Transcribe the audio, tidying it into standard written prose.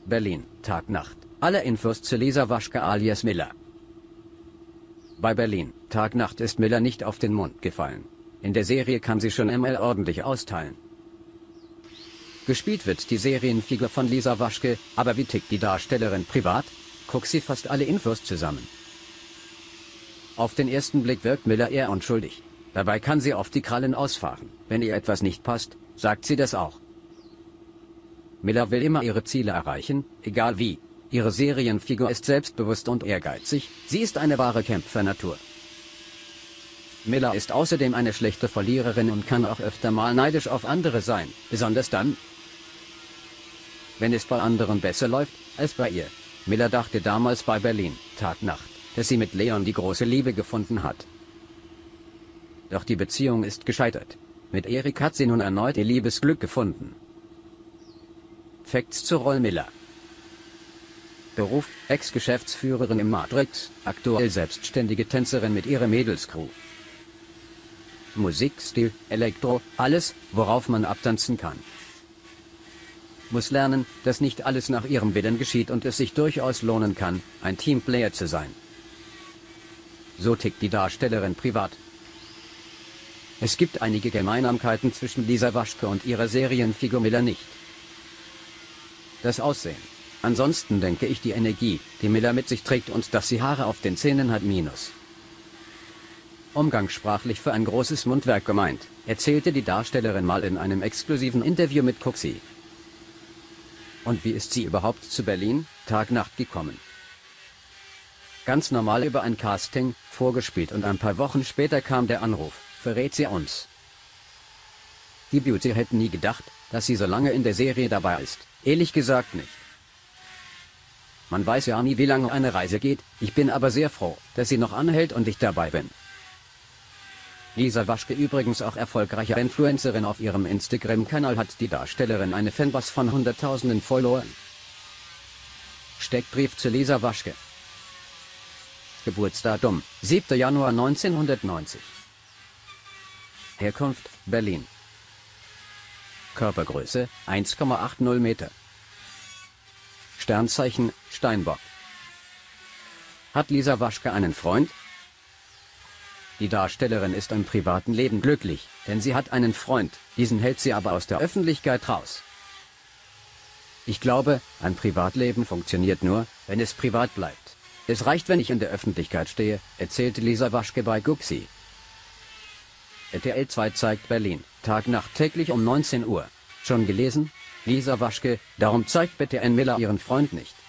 Berlin, Tag-Nacht. Alle Infos zu Lisa Waschke alias Miller. Bei Berlin, Tag-Nacht ist Miller nicht auf den Mund gefallen. In der Serie kann sie schon einmal ordentlich austeilen. Gespielt wird die Serienfigur von Lisa Waschke, aber wie tickt die Darstellerin privat? Guck sie fast alle Infos zusammen. Auf den ersten Blick wirkt Miller eher unschuldig. Dabei kann sie oft die Krallen ausfahren. Wenn ihr etwas nicht passt, sagt sie das auch. Miller will immer ihre Ziele erreichen, egal wie. Ihre Serienfigur ist selbstbewusst und ehrgeizig, sie ist eine wahre Kämpfernatur. Miller ist außerdem eine schlechte Verliererin und kann auch öfter mal neidisch auf andere sein, besonders dann, wenn es bei anderen besser läuft, als bei ihr. Miller dachte damals bei Berlin, Tag-Nacht, dass sie mit Leon die große Liebe gefunden hat. Doch die Beziehung ist gescheitert. Mit Erik hat sie nun erneut ihr Liebesglück gefunden. Facts zur Rolle Miller. Beruf: Ex-Geschäftsführerin im Matrix, aktuell selbstständige Tänzerin mit ihrer Mädelscrew. Musikstil: Elektro, alles, worauf man abtanzen kann. Muss lernen, dass nicht alles nach ihrem Willen geschieht und es sich durchaus lohnen kann, ein Teamplayer zu sein. So tickt die Darstellerin privat. Es gibt einige Gemeinsamkeiten zwischen Lisa Waschke und ihrer Serienfigur Miller nicht. Das Aussehen. Ansonsten denke ich die Energie, die Miller mit sich trägt und dass sie Haare auf den Zähnen hat minus. Umgangssprachlich für ein großes Mundwerk gemeint, erzählte die Darstellerin mal in einem exklusiven Interview mit Cuxi. Und wie ist sie überhaupt zu Berlin, Tag-Nacht gekommen? Ganz normal über ein Casting, vorgespielt und ein paar Wochen später kam der Anruf, verrät sie uns. Die Beauty hätte nie gedacht, dass sie so lange in der Serie dabei ist, ehrlich gesagt nicht. Man weiß ja nie, wie lange eine Reise geht, ich bin aber sehr froh, dass sie noch anhält und ich dabei bin. Lisa Waschke, übrigens auch erfolgreiche Influencerin, auf ihrem Instagram-Kanal hat die Darstellerin eine Fanbase von hunderttausenden Followern. Steckbrief zu Lisa Waschke. Geburtsdatum: 7. Januar 1990. Herkunft: Berlin. Körpergröße: 1,80 Meter. Sternzeichen: Steinbock. Hat Lisa Waschke einen Freund? Die Darstellerin ist im privaten Leben glücklich, denn sie hat einen Freund, diesen hält sie aber aus der Öffentlichkeit raus. Ich glaube, ein Privatleben funktioniert nur, wenn es privat bleibt. Es reicht, wenn ich in der Öffentlichkeit stehe, erzählte Lisa Waschke bei Cuxi. RTL 2 zeigt Berlin, Tag-Nacht täglich um 19 Uhr. Schon gelesen? Lisa Waschke: Darum zeigt bitte Miller ihren Freund nicht.